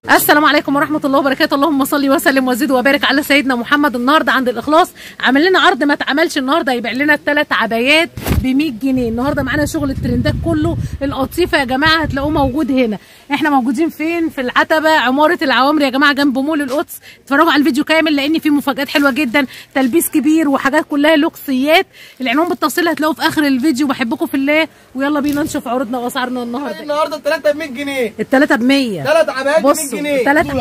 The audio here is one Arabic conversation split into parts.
السلام عليكم ورحمه الله وبركاته. اللهم صل وسلم وزد وبارك على سيدنا محمد. النهارده عند الاخلاص عامل لنا عرض ما اتعملش النهارده، يبيع لنا الثلاث عبايات ب 100 جنيه. النهارده معانا شغل الترندات كله، القطيفه يا جماعه هتلاقوه موجود هنا. احنا موجودين فين؟ في العتبه، عماره العوامر يا جماعه، جنب مول القدس. اتفرجوا على الفيديو كامل لان فيه مفاجات حلوه جدا، تلبيس كبير وحاجات كلها لوكسيات. العنوان بالتفصيل هتلاقوه في اخر الفيديو. بحبكم في الله، ويلا بينا نشوف عروضنا واسعارنا النهارده. الثلاثه ب 100 جنيه، الثلاثه ب 100، ثلاث عبايات ب 100 جنيه.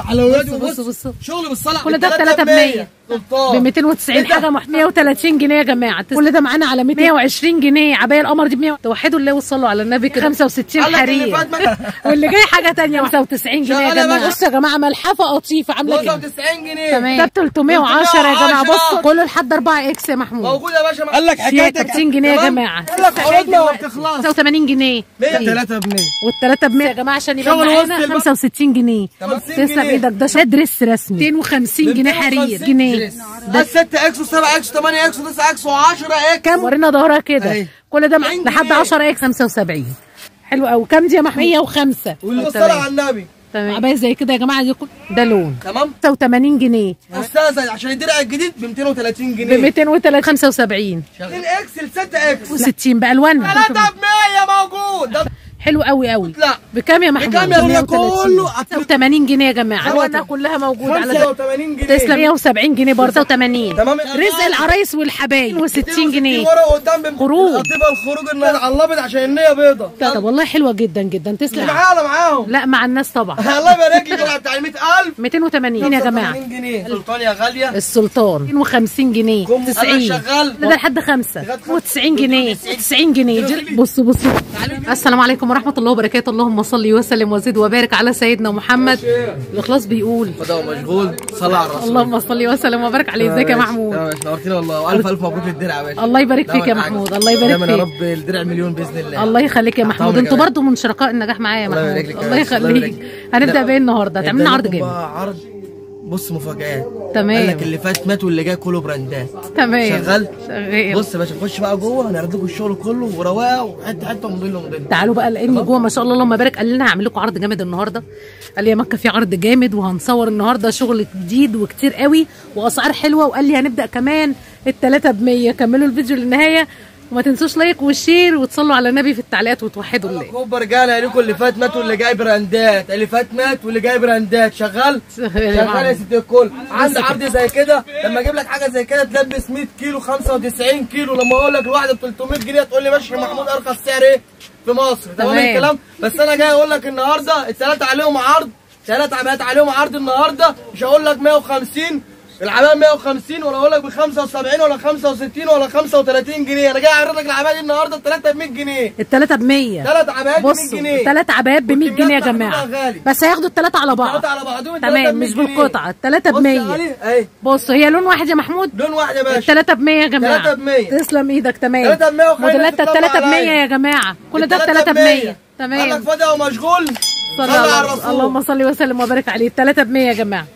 بصوا شغل بالصلاه كل ده 3 ب 100 ب 290 حاجه 130 جنيه يا جماعه. كل ده معانا على 120 جنيه. عبايه القمر دي ب 100. توحدوا الله وصلوا على النبي كده. 65 حرير واللي جاي حاجه ثانيه 95 جنيه يا جماعه. بصوا يا جماعه ملحفه قطيفه عامله كده 95 جنيه تمام. ده ب 310 يا جماعه. بصوا كله لحد 4 اكس يا محمود موجود يا باشا. قال لك حكايتك 60 جنيه يا جماعه. قال لك عروضنا ما بتخلصش. 85 جنيه 3 ب 100 والثلاثه ب 100 يا جماعه عشان يبقى معانا 65 جنيه. تسلم ايدك. ده دريس رسمي 250 جنيه حرير جنيه. ده 6 اكس و7 اكس و8 اكس و9 اكس و10 اكس. كام؟ ورينا ظهرها كده. كل ده لحد 10 اكس 75. حلو قوي. كام دي يا محمود؟ 105. والصلاه على النبي. تمام. عبايه زي كده يا جماعه دي ده لون تمام 86 جنيه. استاذ عشان الدرع الجديد ب 230 جنيه. ب 203 75 2 اكس ل 6 اكس و60 بالوانها. 3 ب 100 موجود. حلو قوي قوي. لا بكام يا محمود؟ بكام يا كله؟ 86 جنيه يا جماعه. الوانها كلها موجوده على 85 جنيه. تسلم. 170 جنيه برضه 80. تمام. رزق العرايس والحبايب و60 جنيه. ورا قدام خروج. القطيفه الخروج النهارده على الابيض عشان النيه بيضه. طب والله حلوه جدا جدا. تسلم. معايا ولا معاهم؟ لا مع الناس طبعا. الله يبارك لك. بتاع ال 100000 280 يا جماعه. 280 جنيه. سلطان يا غاليه. السلطان 250 جنيه 90 شغال. ده لحد 5 و90 جنيه 90 جنيه. بصوا السلام عليكم ورحمه الله وبركاته. اللهم صل وسلم وزد وبارك على سيدنا محمد. الاخلاص بيقول فضاء مشغول صلاه على الرسول. اللهم صل وسلم وبارك عليه. ازيك يا محمود؟ نورتينا والله، والف الف مبروك للدرع يا باشا. الله يبارك فيك يا محمود. الله يبارك فيك يا رب. الدرع مليون باذن الله. الله يخليك يا محمود. انتوا برضو من شركاء النجاح معايا يا محمود. الله يخليك. هنبدا بايه النهارده؟ هتعمل لنا عرض جامد. عرض بص مفاجآت. تمام. قال لك اللي فات مات واللي جاي كله براندات. تمام. شغال. شغال. بص يا باشا نخش بقى جوه هنعرض لكم الشغل كله ورواقه وحته حته ومضل. تعالوا بقى لان جوه ما شاء الله اللهم بارك. قال لنا هعمل لكم عرض جامد النهارده. قال لي يا مكه في عرض جامد وهنصور النهارده شغل جديد وكتير قوي واسعار حلوه. وقال لي هنبدا كمان الثلاثه ب 100. كملوا الفيديو للنهايه وما تنسوش لايك والشير وتصلوا على النبي في التعليقات وتوحدوا الله. كوبا رجاله لكم اللي فات مات واللي جاي براندات. اللي فات مات واللي جاي براندات. شغال يا ست الكل. عندي عرض زي كده لما اجيب لك حاجه زي كده تلبس 100 كيلو 95 كيلو. لما اقول لك الواحده ب 300 جنيه تقول لي ماشي يا محمود ارخص سعر ايه في مصر. تمام الكلام. بس انا جاي اقول لك النهارده الثلاثه عليهم عرض. 3 عبايات عليهم عرض النهارده. مش هقول لك 150 العبايه 150 ولا اقول لك ب 75 ولا 65 ولا 35 جنيه. انا جاي اعرض لك العبايه دي النهارده الثلاثه ب 100 جنيه. الثلاثه ب 100. 3 عبايات ب 100 جنيه. 3 عبايات ب 100 جنيه يا جماعه. بس هياخدوا الثلاثه على بعض. الثلاثه على بعضهم. تمام مش بالقطعه. الثلاثه ب 100. بص هي لون واحد يا محمود. لون واحد يا باشا. الثلاثه ب 100 يا جماعه. 3 ب 100. تسلم ايدك. تمام. 3 ب 100 موديلات الثلاثه ب 100 يا جماعه. كل ده الثلاثه ب 100. تمام. قال لك فاضي ومشغول. صلى على الرسول. اللهم صل وسلم وبارك عليه. الثلاثه ب 100 يا جماعه.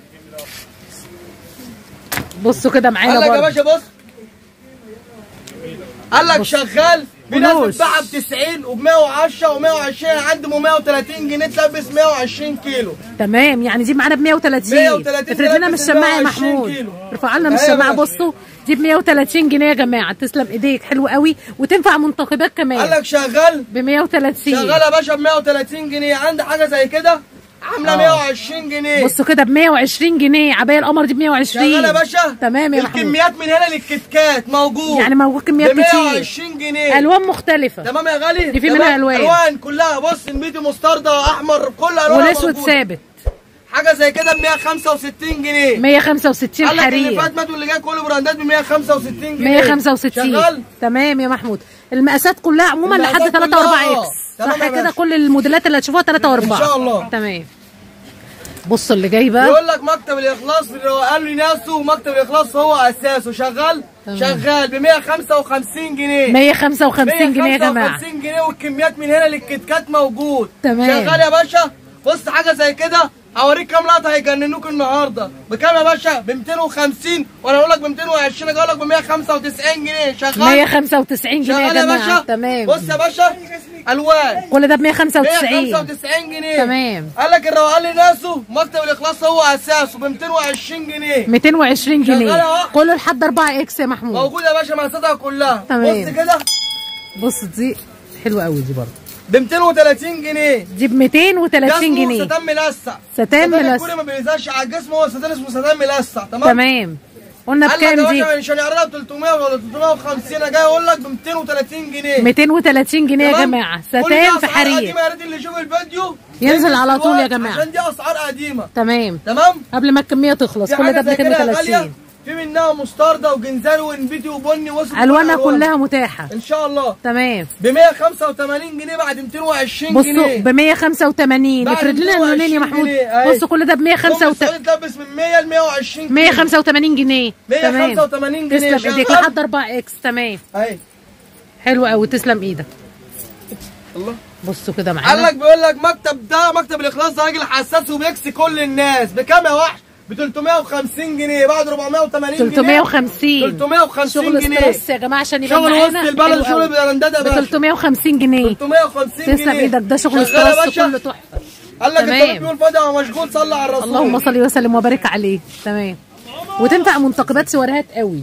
بصوا كده معانا برضه. قال لك يا برضه. باشا بص. قال لك شغال. في ناس بتباعها ب 90 وب 110 و120. عندي 130 جنيه تلبس 120 كيلو. تمام يعني دي معانا ب 130. افرد لنا من الشماعه يا محمود. ارفع لنا من الشماعه. بصوا دي ب 130 جنيه يا جماعه. تسلم ايديك. حلو قوي وتنفع منتخبات كمان. قال لك شغال ب 130. شغال يا باشا ب 130 جنيه. عندي حاجه زي كده عامله 120 جنيه. بصوا كده ب 120 جنيه. عبايه القمر دي ب 120. شغال يا باشا. تمام يا محمود. الكميات من هنا للكتكات موجود. يعني موجود كميات كتير ب 120 جنيه. الوان مختلفه. تمام يا غالي. دي في منها الوان كلها. بص الميدي مستردة احمر كل الوان والاسود ثابت. حاجه زي كده ب 165 جنيه. 165 حرير. قال لك اللي فات مات واللي جاي كله براندات ب 165 جنيه. 165 شغال. تمام يا محمود. المقاسات كلها عموما لحد 3 و4 اكس. صح كده كل الموديلات اللي هتشوفوها 3 و4 ان شاء الله. تمام. بصوا اللي جاي بقى. يقول لك مكتب الاخلاص قال لي ناسه. مكتب الاخلاص هو اساسه. شغال. شغال ب 155 جنيه. 155 جنيه يا جماعه. 155 جنيه والكميات من هنا للكتكات موجود. تمام. شغال يا باشا. بص حاجه زي كده هوريك كام لقطه هيجننوك النهارده. بكام يا باشا؟ ب 250 وانا اقول لك ب 220 اجي اقول لك ب 195 جنيه. شغال 195 جنيه يا جماعه. تمام. بص يا باشا الوان كل ده ب 195 جنيه. تمام. قال لك الروقان لناسه مكتب الاخلاص هو اساسه ب 220 جنيه. 220 جنيه كله لحد 4 اكس يا محمود. موجود يا باشا مقاساتها كلها. تمام. بص كده بص دي حلوه قوي دي برضه ب 230 جنيه. دي ب 230 جنيه. ستان ملسع. ستان ملسع. الكوري ما بيلزقش على الجسم، هو ستان اسمه ستان ملسع. تمام. قلنا بكام دي؟ مش هنعرضها ب 300 ولا 350. انا جاي اقول لك ب 230 جنيه. 230 جنيه يا جماعه. ستان في حرير. يا ريت اللي يشوف الفيديو ينزل على طول يا جماعه عشان دي اسعار قديمه. تمام تمام قبل ما الكميه تخلص. كل ده ب 230. في منها مستردة وجنزاني ونبيتي وبني وسط الوانها كلها متاحه ان شاء الله. تمام ب 185 جنيه بعد 220 جنيه. بصوا ب 185. افرد لنا اللونين يا محمود. بصوا كل ده ب 185. تلبس من 100 ل 120 185 جنيه. 185 جنيه. تسلم ايديك لحد 4 اكس. تمام اهي حلو قوي. تسلم ايدك. الله. بصوا كده معانا. قال لك بيقول لك مكتب الاخلاص ده راجل حساس وبيكسي كل الناس. بكام يا وحش؟ ب 350 جنيه بعد 480 جنيه. 350 شغل جنيه. ستريس يا جماعه عشان يبقى شغل معانا. وسط البلد شغل براندات يا باشا. 350 جنيه. 350 جنيه. تسلم ايدك. ده شغل ستريس كله تحفه. قال لك الطبيب بيقول فاضي ومشغول صلى على الرسول. اللهم صل وسلم وبارك عليه. تمام. وتنفع منتقبات سواريهات قوي.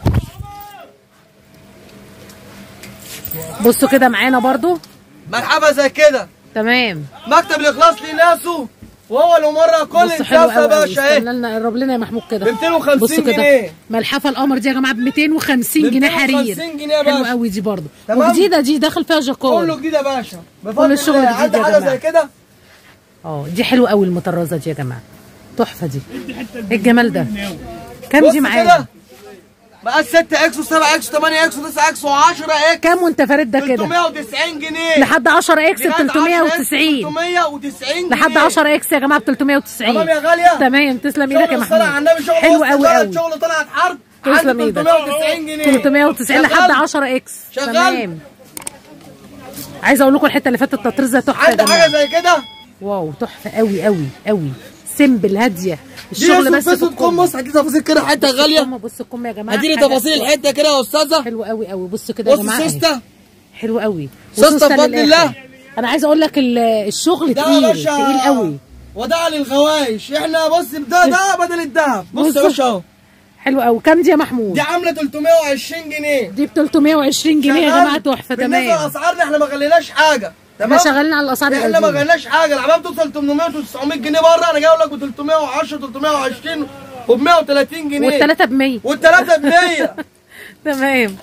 بصوا كده معانا برضو مرحبا زي كده. تمام. مكتب الاخلاص ليه ناسه وهو اللي مره كل الناس يا باشا. اهي استنى لنا قرب لنا يا محمود كده. ب 250 جنيه. ملحفه القمر دي يا جماعه ب 250 جنيه حرير. 250 جنيه يا باشا. حلوه قوي دي برضه. وجديده دي داخل فيها جاكور. كله جديد يا باشا. كل الشغل جديد يا جماعه. حاجه زي كده. دي حلوه قوي المطرزه دي يا جماعه. تحفه دي. ايه الجمال ده؟ كام دي معانا؟ بقى 6 اكس و7 اكس و8 اكس و9 اكس و10 اكس. كام وانت فارد ده كده؟ 390 جنيه لحد 10 اكس ب 390. 390 لحد 10 اكس يا جماعه ب 390. تمام يا غاليه. تمام. تسلم ايدك يا محمود. حلو قوي قوي. شغل طلعت حرب. تسلم ايدك. 390 جنيه. 390 لحد 10 اكس. تمام. عايزه اقول لكم الحته اللي فاتت التطريزه تحفه يا جماعه. عندي حاجه زي كده. واو تحفه قوي قوي قوي. سيمبل هاديه. الشغل بس في الكم. بص هدي تفاصيل كده حته غاليه. بص الكم يا جماعه. هدي لي تفاصيل الحته كده يا استاذه. حلو قوي قوي. بصوا كده يا جماعه. بص سوسته. حلو قوي. سوسته بفضل الله. انا عايزه اقول لك الشغل تقيل تقيل قوي. وده للغوايش. احنا بص ده بدل الذهب. بص يا باشا اهو. حلو قوي. كام دي يا محمود؟ دي عامله 320 جنيه. دي ب 320 جنيه يا جماعه. تحفه. تمام. بالنسبه لاسعارنا احنا ما غليناش حاجه. احنا شغالين على الاسعار احنا ما غليناش حاجه. العبايه بتوصل 800 و900 جنيه بره. انا جاي اقول لك ب 310 320 وب 130 جنيه. والثلاثه ب 100. والثلاثه ب 100. تمام.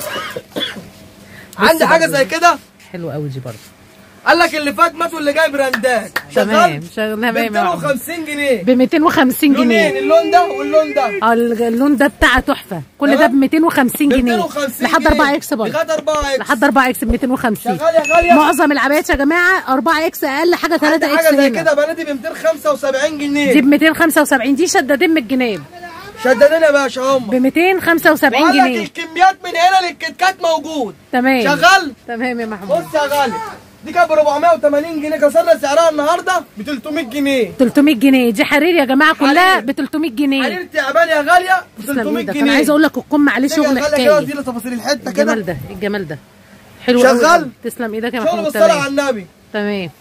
عندي حاجه زي كده. حلو قوي دي برضه. قال لك اللي فات مات واللي جاي براندات. تمام. تمام. ب 250 جنيه. ب 250 جنيه. لونين. اللون ده واللون ده. اللون ده بتاع تحفه. كل ده ب 250 جنيه. لحد 4 اكس برضه. لحد 4 اكس. لحد 4 اكس ب 250. شغال يا غاليه. معظم العبايات يا جماعه 4 اكس اقل حاجه 3 اكس. حاجه زي كده بناتي ب 275 جنيه. دي ب 275. دي شدادين من الجناب. شدادين يا باشا هم ب 275 جنيه. وقال جنيه. لك الكميات من هنا للكتكات موجود. تمام. شغال. تمام يا محمود. بص يا غالي دي كانت ب 480 جنيه. كسرنا سعرها النهارده ب 300 جنيه. 300 جنيه. دي حرير يا جماعه كلها ب 300 جنيه. حرير تعبان يا غاليه ب 300 جنيه. انا عايزه اقول لك الكم عليه شغل حكايه. دي تفاصيل الحته كده. الجمال ده. الجمال ده حلو قوي. شغال. تسلم ايدك يا محمود. شغل بالصلاه على النبي. تمام.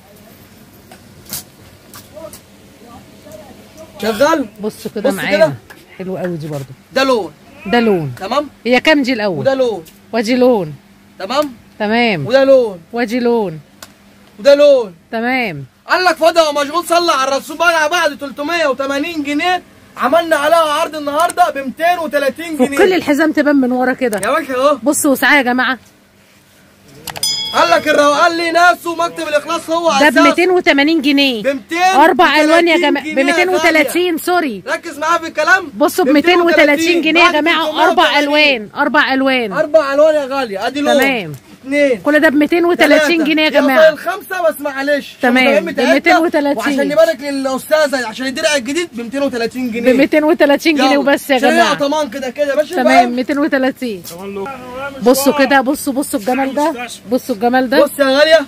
شغال. بصوا كده معانا. حلو قوي دي برضه. ده لون. ده لون. تمام. هي كام دي الاول؟ وده لون. وادي لون. تمام. تمام. وده لون. وادي لون. وده لون. تمام. قال لك فاضي ومشغول صلى على الرسول. بقى بعد 380 جنيه عملنا عليها عرض النهارده ب 230 جنيه. وكل الحزام تبان من ورا كده يا باشا اهو. بصوا وسعها يا جماعه. قال لك الروقان ليه ناسه مكتب الاخلاص هو اساسه. ده ب 280 جنيه. ب 200 4 الوان يا جماعه. ب 230 سوري. ركز معايا في الكلام. بصوا ب 230 جنيه يا جماعه. 4 الوان. 4 الوان. 4 الوان يا غاليه. ادي لون. تمام. 2 كل ده ب 230 جنيه يا جماعه. الخمسه بس معلش. تمام. ب 230. وعشان نبارك للاستاذه عشان الدرع الجديد ب 230 جنيه. ب 230 جنيه وبس يا جماعه. طمان كده كده يا باشا. تمام. 230. بصوا كده. بصوا الجمال ده. بصوا الجمال ده. بص يا غاليه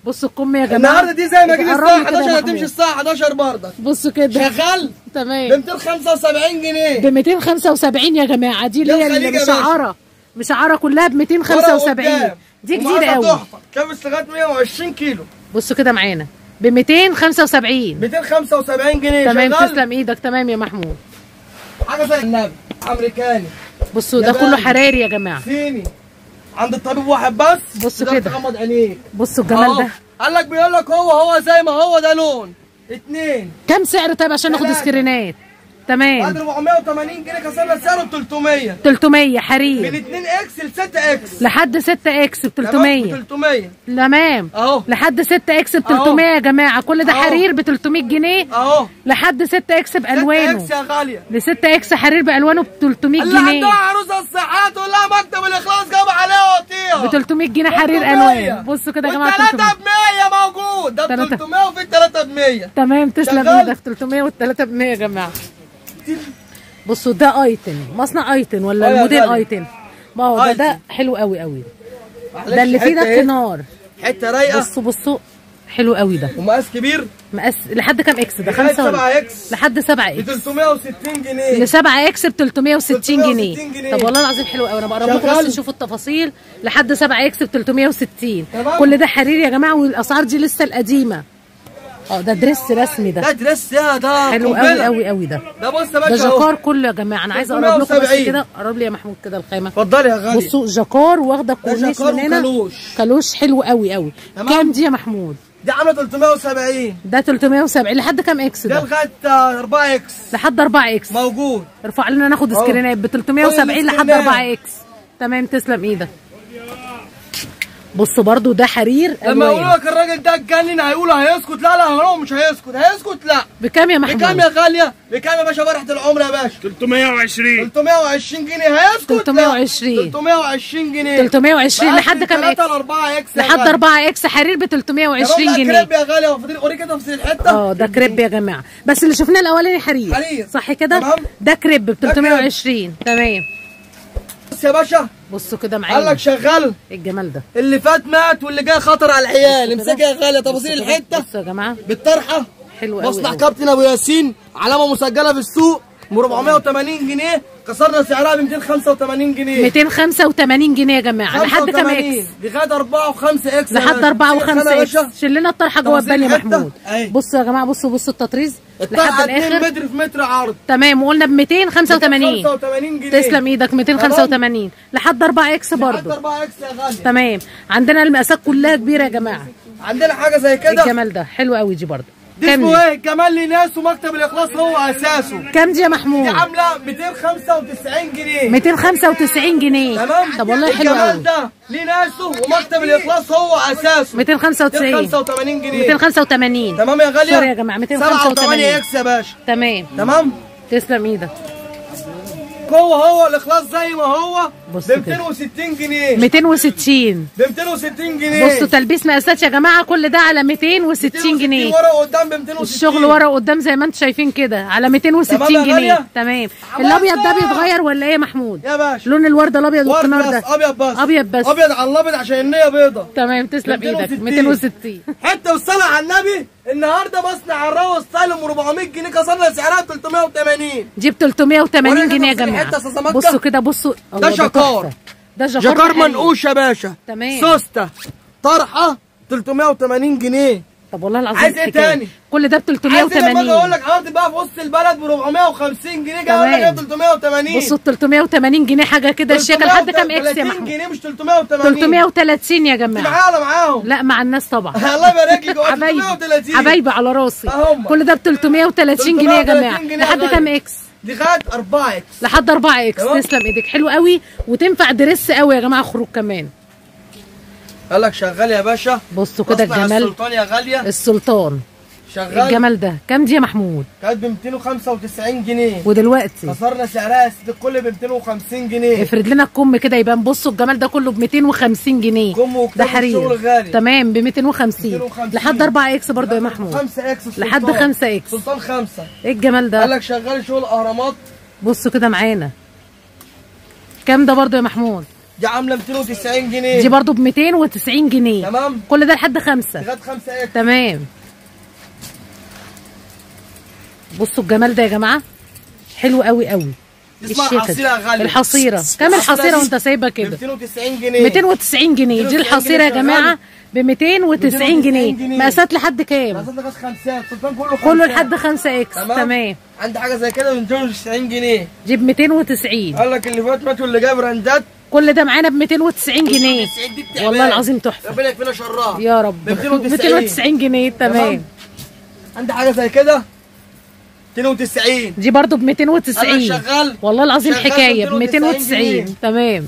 بصوا الكم يا جماعه النهارده دي زي ما جيت الساعه قربني كده 11 يا هتمشي محمود. الساعه 11 برضك. بصوا كده شغال ب تمام 275 جنيه. ب 275 يا جماعه. دي اللي هي الخليج يا المشعره، مشعره كلها ب 275. دي جديده قوي. كابس لغايه 120 كيلو. بصوا كده معانا ب 275. 275 جنيه. تمام شغال. تسلم ايدك. تمام يا محمود. حاجه زي النبي امريكاني. بصوا ده كله حراري يا جماعه. صيني عند الطبيب واحد بس. بصوا كده تغمض عينيك. بصوا الجمال ده. قال لك بيقول لك هو زي ما هو ده لون. اتنين. كام سعر طيب عشان ناخد سكرينات؟ تمام. بعد 480 جنيه كسرنا سعره ب 300. 300 حرير من 2 اكس ل 6 اكس لحد 6 اكس ب 300. 300 تمام اهو لحد 6 اكس ب 300 يا جماعه. كل ده أهو. حرير ب 300 جنيه اهو. لحد 6 اكس 6 بالوانه. اكس يا غاليه. ل 6 اكس حرير بالوانه ب 300 اللي جنيه. عندها عروسه الصحات تقول لها مكتب الاخلاص جاب عليها وطيها ب 300 جنيه حرير الوان. بصوا كده يا جماعه. 3 ب 100 موجود. ده ب 300 وفي 3 ب 100. تمام تسلم شغال. ايدك. 300 وال3 ب 100 يا جماعه. بصوا ده ايتن مصنع ايتن ولا يا الموديل غالي. ايتن؟ ما هو ده أيتن. حلو قوي قوي. ده اللي فيه ده حتة إيه؟ كنار. حته رايقه بصوا حلو قوي ده. ومقاس كبير. مقاس لحد كام اكس ده؟ لغاية 5 7 اكس لحد 7 ب اكس 360 جنيه. ل 7 اكس ب 360 جنيه. 360 جنيه. طب والله العظيم حلو قوي. انا بقرب لكم شغال. بس تشوفوا التفاصيل. لحد 7 اكس ب 360. تمام. كل ده حرير يا جماعه والاسعار دي لسه القديمه. ده دريس رسمي ده. ده دريس يا ده حلو قوي قوي قوي ده. ده بص يا ده باشا اهو. جاكار كله يا جماعه. انا عايزه اقرب لكم بس 370. كده. قرب لي يا محمود كده الخامه. اتفضلي يا غالي. بصوا جاكار واخده كورنيش جاكار من هنا. وكالوش. كالوش حلو قوي قوي. تمام. كام دي يا محمود؟ دي عامله 370. ده 370 لحد كام اكس ده ده؟ لغايه 4 اكس لحد 4 اكس موجود. ارفع لنا ناخد أهو. سكرينات ب 370 لحد السكرينات. 4 اكس. تمام تسلم ايدك. بصوا برضو ده حرير لما يقولوا الوان. لك الراجل ده اتجنن هيقولوا هيسكت. لا هو مش هيسكت لا. بكام يا محمود؟ بكام يا غاليه؟ بكام يا باشا فرحه العمر يا باشا؟ 320. 320 جنيه هيسكت؟ 320. 320 جنيه. 320 لحد كام اكس؟ 4 اكس لحد 4 اكس حرير ب 320 جنيه. كريب يا غاليه. اوريك كده تفصيل الحته. ده كريب يا جماعه. بس اللي شفناه الاولاني حرير. حرير. صح كده؟ تمام. ده كريب ب 320. تمام. بص يا باشا بصوا كده قال معايا. لك شغال. ايه الجمال ده؟ اللي فات مات واللي جاي خطر على العيال. امسكها يا غاليه تفاصيل الحته بصوا يا جماعه بالطرحه. حلو قوي. مصنع كابتن ابو ياسين علامه مسجله في السوق ب 480 جنيه. كسرنا سعرها ب 285 جنيه. 285 جنيه يا جماعه. لحد كام اكس؟ لغايه 4 و5 اكس. لحد 4 و5 اكس. شيل لنا الطرحه جوه البان يا تفاصيل محمود. أهي. بصوا يا جماعه. بصوا التطريز الطرحه لحد 2 الاخر. متر في متر عرض. تمام وقلنا ب 285. 285 جنيه. تسلم ايدك. 285 لحد 4 اكس لحد برضه. 4 اكس يا غالي. تمام. عندنا المقاسات كلها كبيره يا جماعه. عندنا حاجه زي كده. الجمال ده حلو قوي. دي برضه دي كام اسمه ايه؟ الجمال لناس ومكتب الاخلاص هو اساسه. كام دي يا دي محمود؟ عامله 295 جنيه. 295 جنيه. تمام. طب والله حلو الجمال قوي. ده ليه ناسه ومكتب الاخلاص هو اساسه. 295 285 جنيه. 285 تمام يا غاليه. سوري يا جماعه. 7 و8 285 اكس يا باشا. تمام. تمام. تسلم ايدك. هو الاخلاص زي ما هو ب بصوا 260 جنيه. 260. ب 260 جنيه. بصوا تلبيس مقاسات يا جماعه. كل ده على 260 جنيه. ورا وقدام ب 260. الشغل ورا وقدام زي ما انتم شايفين كده على 260 تمام يا جنيه. غالية؟ تمام. عملنا. الابيض ده بيتغير ولا ايه يا محمود؟ يا باشا لون الورده الابيض ورد والكنار بس ده ابيض بس. ابيض بس. ابيض على الابيض عشان النيه بيضه. تمام تسلم ايدك. 260. 260 حته والصلاه على النبي. النهارده مصنع الراوي ستايل ب 400 جنيه كسرنا سعرها ب 380. جيب 380 ورينا جنيه يا تفاصيل جماعه. حتة ساسامكة. بصوا كده. بصوا ده الله، جاكار. تحفة. ده جاكار حقيقي. منقوش يا باشا. تمام. سوسته طرحه 380 جنيه. طب والله العظيم عايز ايه حكاية. تاني؟ كل ده ب عايز لما اجي 380. اقول لك عرض بقى في وسط البلد ب 450 جنيه جاي اقول لك تمام. ب 380. بصوا 380 جنيه حاجه كده الشيكه. لحد كام اكس يا 330 محمود؟ جنيه مش 380. 330 يا انت جماعه. معايا ولا معاهم؟ لا مع الناس طبعا. الله يبارك لك. حبايبي 330. حبايبي على راسي. أهم. كل ده ب 330 جنيه يا 330 جماعه. جنيه لحد يا كام غالي. اكس؟ لغايه 4 اكس. لحد 4 اكس. تمام. تسلم ايدك. حلو قوي وتنفع دريس قوي يا جماعه. خروج كمان. قال لك شغال يا باشا. بصوا كده مصنع الجمال. السلطان يا غاليه. السلطان. شغال. الجمال ده كام دي يا محمود؟ كانت ب 295 جنيه. ودلوقتي كسرنا سعرها يا ست الكل ب 250 جنيه. افرد لنا الكم كده يبان. بصوا الجمال ده كله ب 250 جنيه. كم وكتاب ده حرير. الشغل غالي. تمام ب 250 250. لحد 4 اكس برضه يا محمود. 5 اكس السلطان. لحد 5 اكس. سلطان 5. ايه الجمال قال ده؟ لك شغال شغل اهرامات. بصوا كده معانا. كام ده برضه يا محمود؟ دي عامله 290 جنيه. دي برضو ب 290 جنيه. تمام. كل ده لحد 5. لغايه 5 اكس. تمام. بصوا الجمال ده يا جماعه، حلو قوي قوي. اسمها الحصيره غاليه. الحصيره كام الحصيره وانت سايبها كده؟ 290 جنيه. 290 جنيه. دي الحصيره يا جماعه ب 290 جنيه. مقاسات لحد كام؟ مقاسات لغايه 5. السلطان كله 5. كله لحد 5 اكس. تمام. عندي حاجه زي كده ب 290 جنيه. دي ب 290. قال لك اللي فات ماتوا اللي جاي براندات. كل ده معانا ب 290 جنيه. والله العظيم تحفه. ربنا يكفينا شرها يا رب. 290 جنيه. تمام. عندي حاجه زي كده 290. دي برضو ب 290. شغال والله العظيم حكايه ب 290. تمام.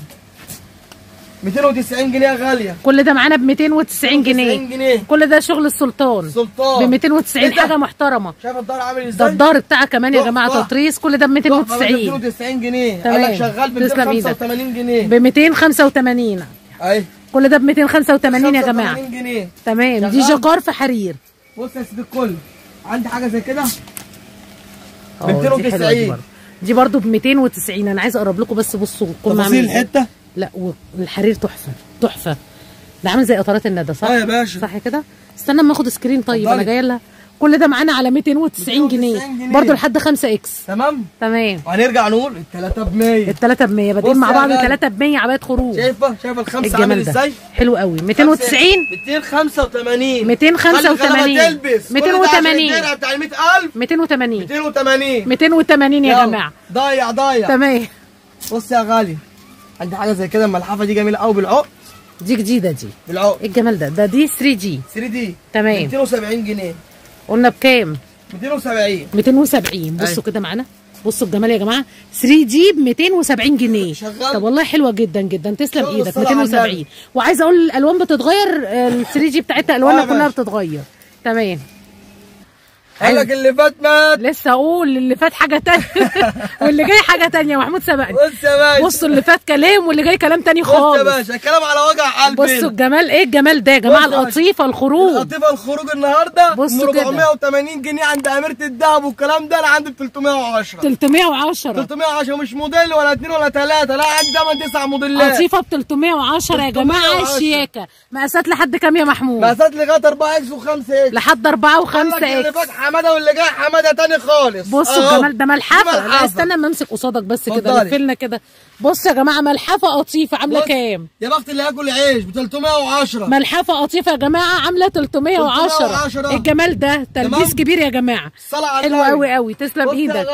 290 جنيه غاليه. كل ده معانا ب 290 جنيه. كل ده شغل السلطان ب 290. حاجه محترمه. شايف الدار عامل ازاي؟ ده الدار بتاعها كمان يا جماعه تطريز. كل ده ب 290. 290 جنيه. تمام. قال لك شغال ب 285 جنيه. ب 285. اي كل ده ب 285 يا جماعه. 285 جنيه. تمام. دي جاكار في حرير. بص يا سيدي الكل، عندي حاجه زي كده ب 290. دي برضو ب 290. انا عايز اقرب لكم بس. بصوا تفاصيل الحته. لا والحرير تحفه تحفه. ده عامل زي قطرات الندى صح؟ يا باشا. صح كده؟ استنى اما اخد سكرين. طيب انا جايه لها. كل ده معانا على 290 جنيه برضو لحد 5 اكس. تمام. وهنرجع نقول الثلاثه ب 100. الثلاثه ب 100 بادئين مع بعض. الثلاثه ب 100 عبايه خروج. شايفه الخمسه عامل ازاي؟ حلو قوي. 290 285 285 280 الدرع بتاع ال 100000 280 يا جماعه. ضايع تمام. بص يا غالي، عندي حاجه زي كده. الملحفه دي جميله قوي بالعقد. دي جديده دي بالعقد. ايه الجمال ده؟ دي 3 دي. تمام. 270 جنيه. قلنا بكام؟ 270. بصوا كده معانا. بصوا الجمال يا جماعه. 3 دي ب 270 جنيه. طب والله حلوه جدا جدا. تسلم ايدك. 270. وعايزه اقول الالوان بتتغير. ال 3 دي بتاعتها الوانها كلها بتتغير. تمام. قال لك اللي فات مات. لسه اقول اللي فات حاجه تانية واللي جاي حاجه تانية. محمود سبقني. بص يا باشا. بصوا اللي فات كلام واللي جاي كلام تاني خالص. بص يا باشا الكلام على وجع قلبي. بصوا الجمال. ايه الجمال ده يا جماعه؟ القطيفه الخروج. القطيفه الخروج النهارده ب 480 جنيه عند اميره الذهب والكلام ده. انا عندي ب 310. 310 مش موديل ولا 2 ولا 3. لا عندي 8 9 موديلات. قطيفه ب 310 يا جماعه. الشياكه. مقاسات لحد كام يا محمود؟ مقاسات لغايه 4 اكس و5 اكس. لحد 4 و5 اكس. اللي فات حماده واللي جاي حماده تاني خالص. بصوا الجمال ده. ملحفه. لا استنى اما امسك قصادك بس كده. لفلنا كده. بصوا يا جماعه ملحفه قطيفه عامله كام؟ يا بخت اللي ياكل عيش ب 310. ملحفه قطيفه يا جماعه عامله 310. الجمال ده تلبيس كبير يا جماعه. حلو قوي قوي. تسلم ايدك.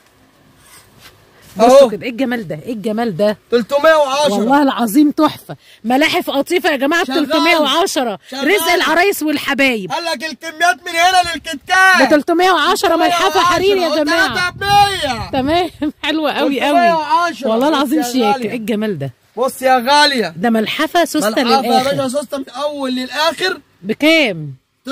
بصوا كده. ايه الجمال ده؟ ايه الجمال ده؟ 310 والله العظيم تحفه. ملاحف قطيفه يا جماعه ب 310. رزق العرايس والحبايب. قال لك الكميات من هنا للكتاب ب 310 ملحفه حرير يا جماعه. تمام. حلوه قوي قوي. والله العظيم شياكه. ايه الجمال ده؟ بص يا غاليه. ده ملحفه سوسته للاخر. ملحفه يا باشا سوسته من الاول للاخر. بكام؟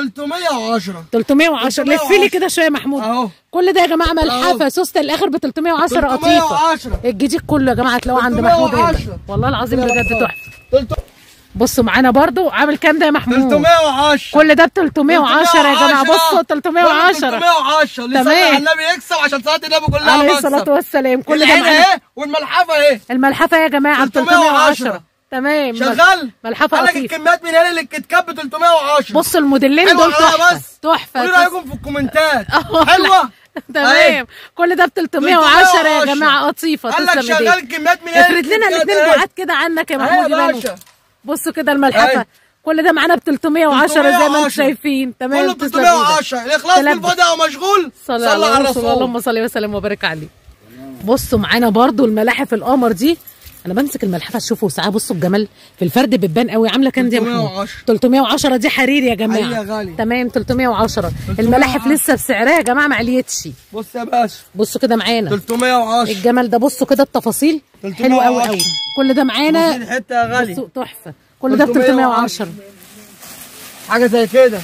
310. لفي لي كده شويه يا محمود اهو. كل ده يا جماعه ملحفه سوسته للاخر ب 310 قطيفه. الجديد كله يا جماعه هتلاقوه عند محمود هنا. والله العظيم بجد تحفه. بصوا معانا برضو. عامل كام ده يا محمود؟ 310. كل ده ب 310 يا جماعه. بصوا 310. 310 اللي صلى على النبي يكسب عشان صلاه النبي كلها. عليه الصلاه والسلام. كل ده معانا اهي والملحفه اهي. الملحفه يا جماعه ب 310. تمام. شغال. ملحفه قال لك الكميات من هنا للكتكات ب 310. بصوا الموديلين دول تحفه. تحفه. قولوا رايكم في الكومنتات. حلوه. تمام. كل ده ب 310 يا جماعه قطيفه. قال لك شغال الكميات من هنا. افرد لنا الاثنين بعاد كده عنك يا محمود يبانوا. بصوا كده الملحفه. كل ده معانا ب 310 زي ما انتم شايفين. تمام. كله ب 310. الاخلاص بالفضاء ومشغول. صلى على الرسول. اللهم صل وسلم وبارك عليه. بصوا معانا برضو الملاحف القمر دي. انا بمسك الملحفه اشوفه ساعه. بصوا الجمال في الفرد بتبان قوي. عامله كام دي يا محمود؟ 310. دي حرير يا جماعه. تمام. 310. الملاحف لسه بسعرها يا جماعه ما عليتش. بص يا باشا. بصوا كده معانا 310. الجمال ده. بصوا كده التفاصيل حلوه قوي قوي. كل ده معانا. الحته يا غالي. بصوا تحفه. كل ده ب 310. حاجه زي كده.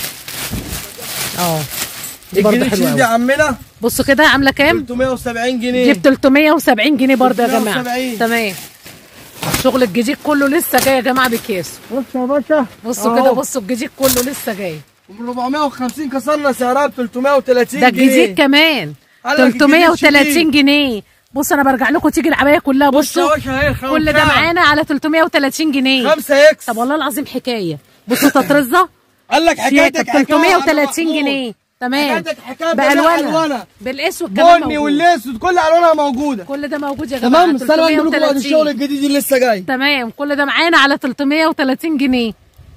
دي برضه حلوه قوي. دي عمنا. بصوا كده عامله كام؟ 370 جنيه. دي ب 370 جنيه برضه يا جماعه. تمام. الشغل الجديد كله لسه جاي يا جماعه بكيسه. بص يا باشا. بصوا كده. بصوا الجديد كله لسه جاي. 450 كسرنا سعرها ب 330 جنيه. ده الجديد كمان 330 جنيه. بص انا برجع لكم تيجي العبايه كلها. بصوا كل ده معانا على 330 جنيه. 5 اكس. طب والله العظيم حكايه. بصوا تطرزه قال لك حكايتك 330 جنيه. تمام. بالوانها بالاسود كمان بني والاسود كل الوانها موجوده. كل ده موجود يا جماعه. تمام. استنى نقول لكم الشغل الجديد اللي لسه جاي. تمام. كل ده معانا على 330 جنيه.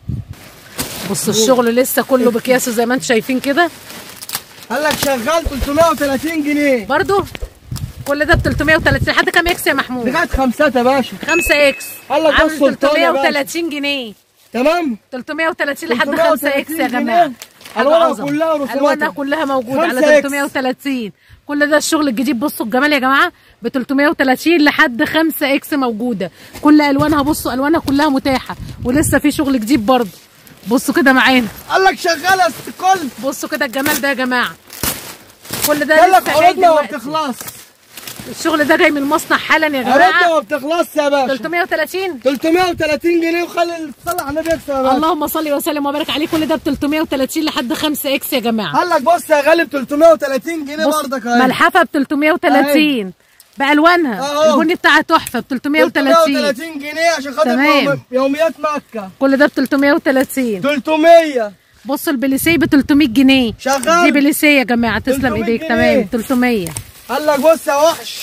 بصوا الشغل لسه كله بكياسه زي ما انتم شايفين كده. قال لك شغال 330 جنيه برضو. كل ده ب 330. لحد كام اكس يا محمود؟ لغايه 5 يا باشا. 5 اكس. قال لك عامل 330 جنيه. تمام. 330 لحد 5 اكس يا جماعه. الوانها كلها موجوده على 330. كل ده الشغل الجديد. بصوا الجمال يا جماعه ب 330 لحد 5 اكس موجوده. كل الوانها. بصوا الوانها كلها متاحه ولسه في شغل جديد برضه. بصوا كده معانا. قال لك شغاله كل. بصوا كده الجمال ده يا جماعه. كل ده قال لك عروضنا ما بتخلص. الشغل ده جاي من المصنع حالا يا جماعه. عروضنا ما بتخلص يا باشا. 330 جنيه. وخلي تصلي على النبي يكسب يا باشا. اللهم صل وسلم وبارك عليه. كل ده ب 330 لحد 5 اكس يا جماعه. قال لك بص يا غالي ب 330 جنيه برضك اهي. ملحفه ب 330 بالوانها. البني بتاعها تحفه ب 330 جنيه عشان خاطر يوميات مكه. كل ده ب 330. 300. بصوا البليسيه ب 300 جنيه. شغال. دي بليسيه يا جماعه. تسلم ايديك. تمام. 300. قال لك بص يا وحش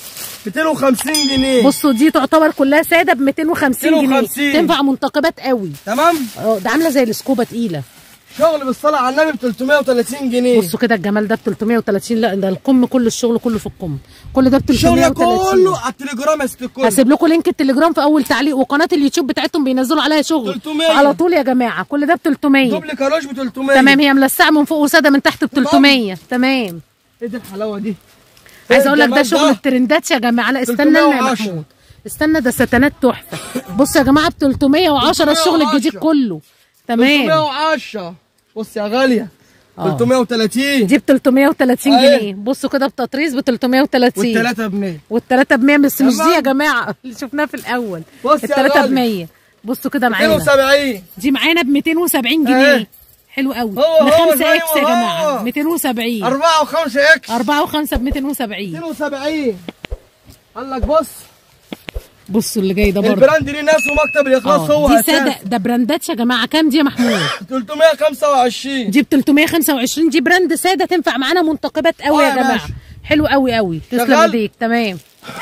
250 جنيه. بصوا دي تعتبر كلها ساده ب 250 جنيه. تنفع منتقبات قوي. تمام. ده عامله زي السكوبه تقيله. شغل بالصلاه على النبي ب 330 جنيه. بصوا كده الجمال ده ب 330. لا ده القم كل الشغل كله في القم. كل ده ب 330. الشغل كله على التليجرام يا ست الكل. هسيب لكم لينك التليجرام في اول تعليق. وقناه اليوتيوب بتاعتهم بينزلوا عليها شغل 300 على طول يا جماعه. كل ده ب 300. دوبل كاروش ب 300. تمام. هي ملسعه من فوق وساده من تحت ب 300. تمام. ايه ده الحلاوه دي؟ عايز اقول لك ده شغل الترندات يا جماعه. لا استنى يا محمود. استنى ده ستانات تحفه. بصوا يا جماعه ب 310 الشغل الجديد كله. تمام. 310. بص يا غاليه 330. دي ب 330 جنيه. بصوا كده بتطريز ب 330. والثلاثه ب 100. والثلاثه ب 100 بس مش دي يا جماعه اللي شفناها في الاول. الثلاثه ب 100. بصوا كده معانا 270. دي معانا ب 270 جنيه. حلو قوي. ل 5 اكس يا جماعه 270. 4 و5 اكس. 4 و5 ب 270. 270. قال لك بص. بصوا اللي جاي ده برضه البراند ليه ناس ومكتب الاخلاص هو دي ساده. ده براندات يا جماعه. كام دي يا محمود؟ 325. دي ب 325. دي براند ساده تنفع معانا منتقبات قوي يا جماعه. حلو قوي قوي. تسلم ايديك. تمام.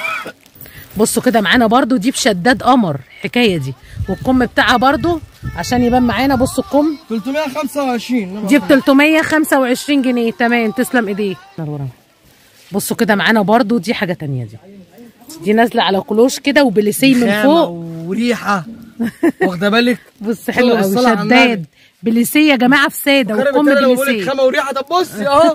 بصوا كده معانا برضو. دي بشداد قمر الحكايه دي. والكم بتاعها برضو عشان يبان معانا. بصوا الكم 325. دي ب 325 جنيه. تمام. تسلم ايديك. بصوا كده معانا برضو. دي حاجه تانية. دي نازله على كلوش كده وبليسيه من فوق وريحه. واخده بالك؟ بص حلو قوي. شداد بليسيه يا جماعه في ساده. والكم بليسيه. خامه وريحه. طب بصي اهو.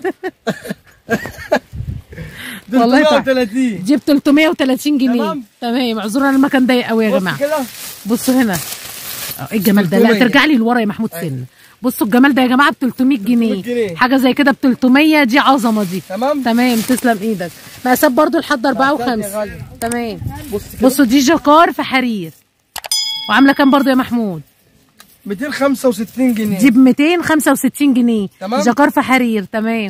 والله 330. دي ب 330 جنيه. تمام. اعذرونا المكان ضيق قوي يا جماعه. بصوا هنا. ايه الجمال ده؟ لا ترجع لي لورا يا محمود سن. بصوا الجمال ده يا جماعه ب 300 جنيه. حاجه زي كده ب 300. دي عظمه دي. تمام. تسلم ايدك. مقاسات برضو لحد 4 و5. تمام. بصوا دي جاكار في حرير. وعامله كام برضو يا محمود؟ 265 جنيه. دي ب 265 جنيه. تمام. جاكار في حرير. تمام.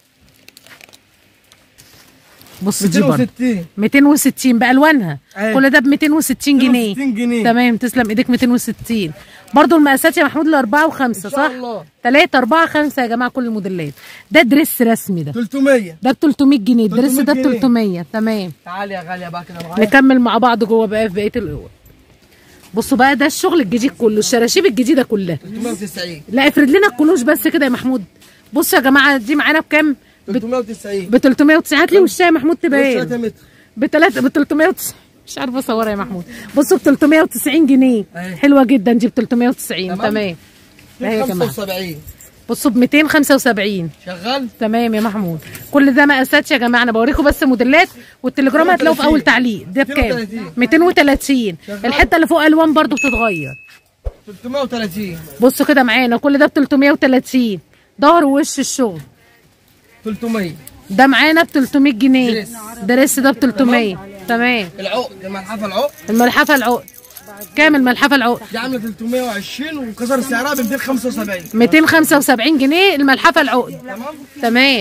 بص دي برضه 260 بالوانها. كل ده ب 260 جنيه. تمام. تسلم ايديك. 260 برضه. المقاسات يا محمود ل 4 و5 صح؟ 3 4 5 يا جماعه كل الموديلات. ده دريس رسمي. ده 300. ده ب 300 جنيه. الدريس ده ب 300. تمام. تعالي يا غاليه بقى كده معايا. نكمل مع بعض جوه بقى في بقيه الاوض. بصوا بقى ده الشغل الجديد كله. الشراشيب الجديده كلها 390. لا افرد لنا الكلوش بس كده يا محمود. بصوا يا جماعه دي معانا بكام؟ 390. ب 390. هات لي وشها يا محمود تبين. ب 390. مش عارفه اصورها يا محمود. بصوا ب 390 جنيه. حلوه جدا. دي ب 390. تمام. 275. بصوا ب 275. شغال. تمام يا محمود. كل ده مقاسات يا جماعه. انا بوريكم بس موديلات. والتليجرام هتلاقوه في اول تعليق. ده بكام؟ 230. الحته اللي فوق الوان برضو بتتغير. 330. بصوا كده معانا. كل ده ب 330. ظهر ووش الشغل 300. ده معانا ب 300 جنيه. دريس ده ب 300. تمام. العقد الملحفه العقد. الملحفه العقد كام؟ الملحفه العقد دي عامله 320 وكسر سعرها ب 275. 275 جنيه الملحفه العقد. تمام.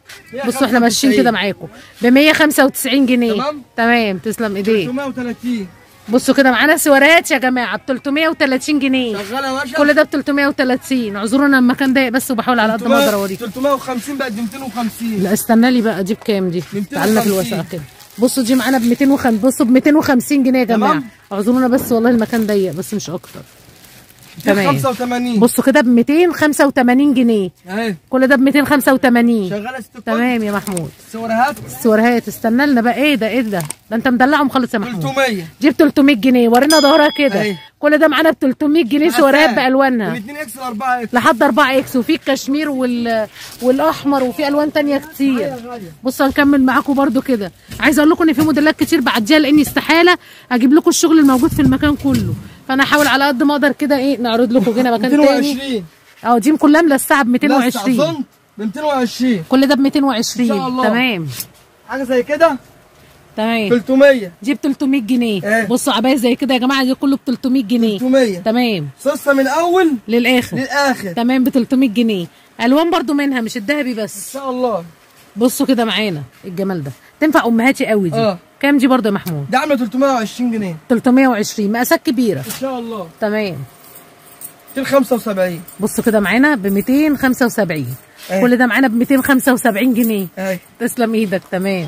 بصوا احنا ماشيين كده معاكم ب 195 جنيه. تمام تسلم ايديك. 330. بصوا كده معانا سوارات يا جماعه ب 330 جنيه. شغاله يا باشا. كل ده ب 330. اعذرونا المكان ضيق بس وبحاول على قد ما اقدر اوريكم. 350 بقت ب 250. لا استنى لي بقى، دي بكام دي؟ تعالنا في الوثائق كده. بصوا دي معانا ب 250. بصوا ب 250 جنيه يا جماعه. اعذرونا بس والله المكان ضيق بس مش اكتر. تمام 85. بصوا كده ب 285 جنيه اهي. كل ده ب 285. شغاله ست. تمام يا محمود. السوارهات استنى لنا بقى. ايه ده انت مدلعهم خالص يا محمود. 300. جيب 300 جنيه. ورينا ظهرها كده. اهي. كل ده معانا ب 300 جنيه سوارهات بالوانها من 2 اكس ل 4 اكس لحد 4 اكس، وفي الكشمير والاحمر وفي الوان تانية كتير. بصوا هنكمل معاكم برده كده. عايزه اقول لكم ان في موديلات كتير بعديها لاني استحاله اجيب لكم الشغل الموجود في المكان كله، فانا هحاول على قد ما اقدر كده ايه نعرض لكم هنا مكان تاني. 220. دي كلها ملسعه ب 220. اظن ب 220. كل ده ب 220 ان شاء الله. تمام. حاجه زي كده تمام 300. دي ب 300 جنيه. بصوا عبايه زي كده يا جماعه دي كله ب 300 جنيه. 300. تمام. صوصه من اول للاخر. تمام ب 300 جنيه. الوان برضو منها مش الذهبي بس. ان شاء الله. بصوا كده معانا الجمال ده. تنفع امهاتي قوي دي. كام دي برضو يا محمود؟ دي عامله 320 جنيه. 320 مقاسات كبيره ان شاء الله. تمام 275. بصوا كده معانا ب 275. كل ده معانا ب 275 جنيه. تسلم ايدك. تمام.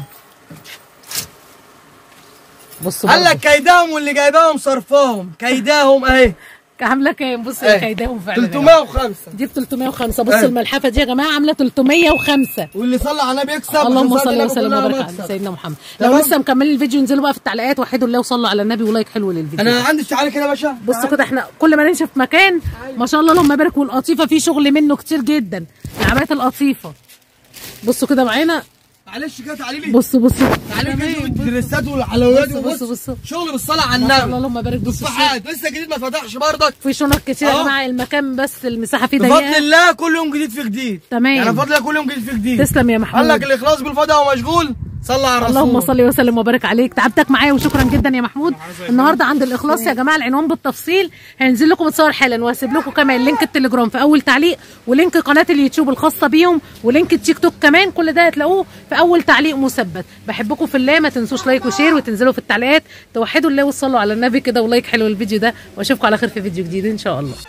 بصوا قال لك كيداهم واللي جايباهم صرفاهم. كيداهم اهي عامله كام؟ بصوا يا كيداهم فعلا 305. دي ب 305. بصوا الملحفه دي يا جماعه عامله 305. واللي صلى على النبي يكسب. اللهم صل وسلم وبارك على سيدنا محمد. لو لسه مكملين الفيديو انزلوا بقى في التعليقات وحدوا الله وصلوا على النبي ولايك حلو للفيديو. انا عندي تعالى كده يا باشا. بصوا كده احنا كل ما نمشي في مكان ما شاء الله اللهم بارك. والقطيفه في شغل منه كتير جدا. العبايات القطيفه بصوا كده معانا. معلش كده تعالي لي. بصوا تعالي كده الدريسات والحلويات. بصوا شغل بالصلاه على النبي. اللهم بارك. بصوا لسه جديد ما فتحش برضك. في شنط كتير يا جماعه. المكان بس المساحه فيه ضيقه بفضل الله كل يوم جديد في جديد. تمام يعني بفضل الله كل يوم جديد في جديد. تسلم يا محمود. قال لك الاخلاص بالفضا ومشغول. صلى على الرسول. اللهم صل وسلم وبارك عليك. تعبتك معايا وشكرا جدا يا محمود. النهارده عند الاخلاص يا جماعه. العنوان بالتفصيل هينزل لكم متصور حالا، وهسيب لكم كمان لينك التليجرام في اول تعليق، ولينك قناه اليوتيوب الخاصه بيهم، ولينك التيك توك كمان. كل ده هتلاقوه في اول تعليق مثبت. بحبكم في الله. ما تنسوش لايك وشير وتنزلوا في التعليقات توحدوا الله وتصلوا على النبي كده ولايك حلو الفيديو ده. واشوفكم على خير في فيديو جديد ان شاء الله.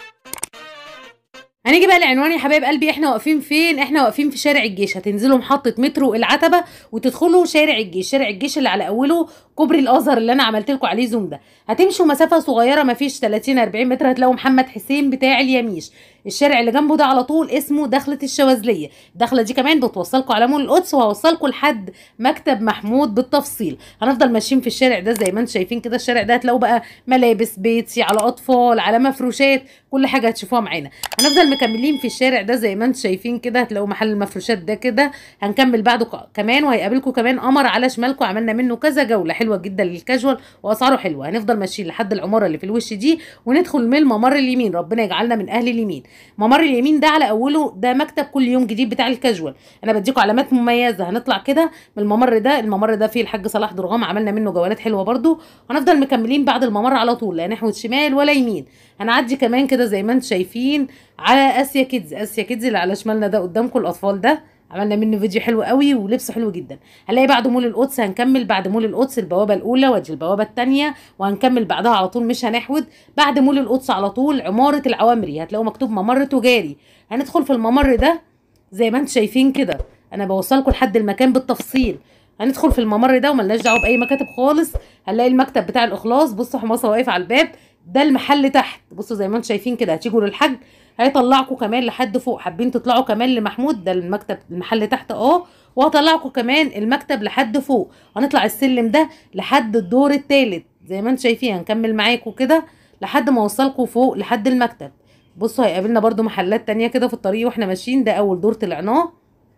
هنيجي بقى لعنوان يا حبايب قلبي. احنا واقفين فين؟ احنا واقفين في شارع الجيش. هتنزلوا محطه مترو العتبه وتدخلوا شارع الجيش. شارع الجيش اللي على اوله كوبري الازهر اللي انا عملت لكم عليه زوم ده. هتمشوا مسافه صغيره ما فيش 30 40 متر هتلاقوا محمد حسين بتاع اليميش. الشارع اللي جنبه ده على طول اسمه دخله الشواذليه. الدخله دي كمان بتوصلكم على مول القدس، وهوصلكم لحد مكتب محمود بالتفصيل. هنفضل ماشيين في الشارع ده زي ما انتم شايفين كده. الشارع ده هتلاقوا بقى ملابس بيتي على اطفال على مفروشات، كل حاجه هتشوفوها معانا. هنفضل مكملين في الشارع ده زي ما انتم شايفين كده. هتلاقوا محل المفروشات ده كده. هنكمل بعده كمان وهيقابلكم كمان قمر على شمالكم. عملنا منه كذا جوله حلوه جدا للكاجوال واسعاره حلوه. هنفضل ماشيين لحد العماره اللي في الوش دي وندخل من الممر اليمين. ربنا يجعلنا من اهل اليمين. ممر اليمين ده على اوله ده مكتب كل يوم جديد بتاع الكاجوال. انا بديكم علامات مميزه. هنطلع كده من الممر ده. الممر ده فيه الحاج صلاح درغام عملنا منه جولات حلوه برده. هنفضل مكملين بعد الممر على طول لا نحو شمال ولا يمين. هنعدي كمان كده زي ما انتم شايفين على اسيا كيدز. اسيا كيدز اللي على شمالنا ده قدامكم الاطفال ده عملنا منه فيديو حلو قوي ولبسه حلو جدا. هنلاقي بعد مول القدس. هنكمل بعد مول القدس البوابه الاولى وادي البوابه الثانيه، وهنكمل بعدها على طول مش هنحود. بعد مول القدس على طول عماره العوامري. هتلاقوا مكتوب ممر تجاري. هندخل في الممر ده زي ما انتم شايفين كده. انا بوصلكم لحد المكان بالتفصيل. هندخل في الممر ده وملناش دعوه باي مكاتب خالص. هنلاقي المكتب بتاع الاخلاص. بصوا حماصه واقف على الباب. ده المحل تحت. بصوا زي ما انتم شايفين كده. هتيجوا للحاج هيطلعكم كمان لحد فوق. حابين تطلعوا كمان لمحمود ده المكتب المحل تحت وهطلعكم كمان المكتب لحد فوق. هنطلع السلم ده لحد الدور الثالث زي ما انتم شايفين. هنكمل معاكم كده لحد ما اوصلكم فوق لحد المكتب. بصوا هيقابلنا برده محلات تانية كده في الطريق واحنا ماشيين. ده اول دور طلعناه.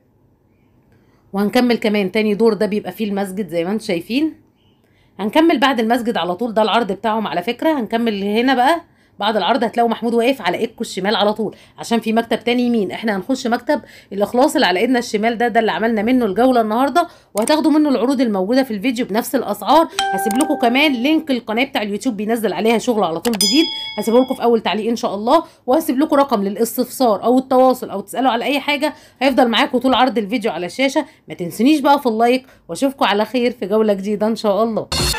وهنكمل كمان تاني دور ده بيبقى فيه المسجد زي ما انتم شايفين. هنكمل بعد المسجد على طول. ده العرض بتاعهم على فكرة. هنكمل هنا بقى بعد العرض هتلاقوا محمود واقف على ايدكم الشمال على طول، عشان في مكتب تاني يمين. احنا هنخش مكتب الاخلاص اللي على ايدنا الشمال، ده اللي عملنا منه الجوله النهارده، وهتاخدوا منه العروض الموجوده في الفيديو بنفس الاسعار. هسيب لكم كمان لينك القناه بتاع اليوتيوب بينزل عليها شغل على طول جديد، هسيبه لكم في اول تعليق ان شاء الله، وهسيب لكم رقم للاستفسار او التواصل او تسالوا على اي حاجه، هيفضل معاكم طول عرض الفيديو على الشاشه. ما تنسونيش بقى في اللايك، واشوفكم على خير في جوله جديده ان شاء الله.